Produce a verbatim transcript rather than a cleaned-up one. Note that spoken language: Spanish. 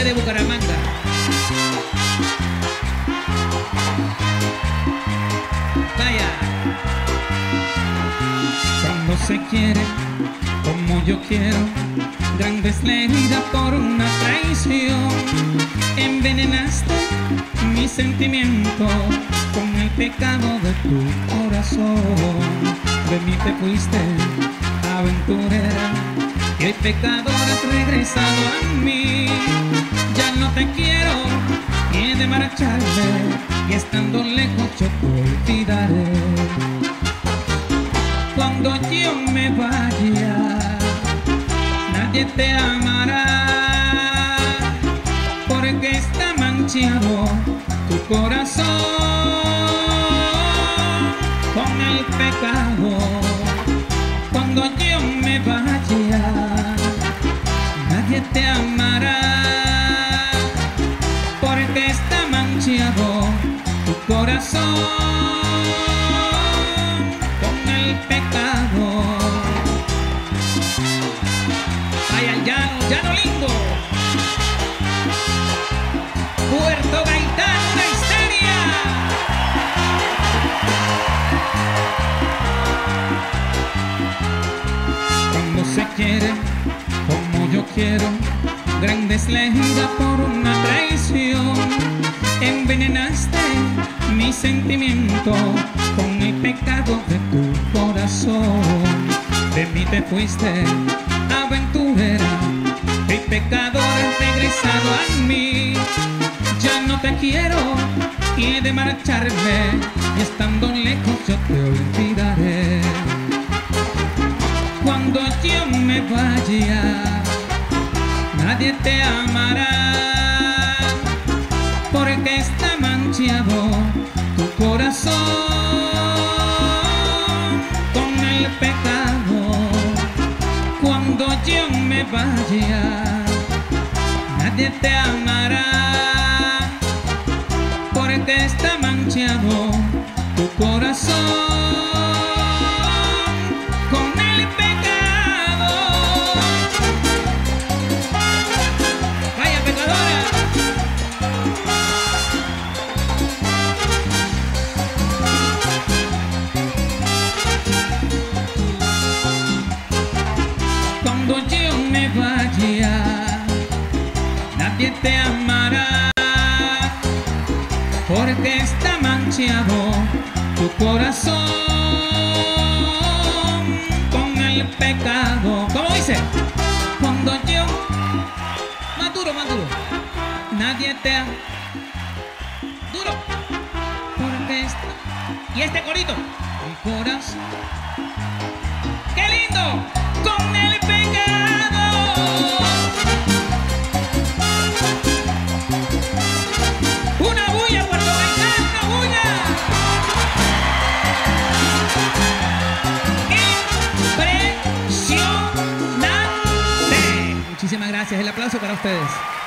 de Bucaramanga. Vaya. Cuando se quiere como yo quiero, grandes heridas por una traición, envenenaste mi sentimiento con el pecado de tu corazón. De mí te fuiste aventurera y el pecador has regresado a mí. Ya no te quiero ni he de marcharme, y estando lejos yo te olvidaré. Cuando yo me vaya, nadie te amará, porque está manchado tu corazón con el pecado. Cuando yo me vaya, nadie te amará, porque está manchado tu corazón con el pecado. Vaya, llano, llano lindo. Puerto Gaitán, una histeria. Cuando se quiere como yo quiero, grandes heridas por una traición, envenenaste mi sentimiento con el pecado de tu corazón. De mí te fuiste aventurera, el pecador has regresado a mí. Ya no te quiero y he de marcharme, y estando lejos yo te olvidaré. Cuando yo me vaya, nadie te amará, porque está manchado tu corazón con el pecado. Cuando yo me vaya, nadie te amará, porque está manchado tu corazón con el pecado. Vaya pecadora. Cuando yo me vaya, nadie te amará, porque está manchado tu corazón con el pecado. ¿Cómo dice? Cuando yo, más duro, más duro, nadie te ama, duro, porque está, y este corito, mi corazón, ¡qué lindo! Con el pecado. Una bulla, Puerto Gaitán, una bulla. Impresionante. Muchísimas gracias. El aplauso para ustedes.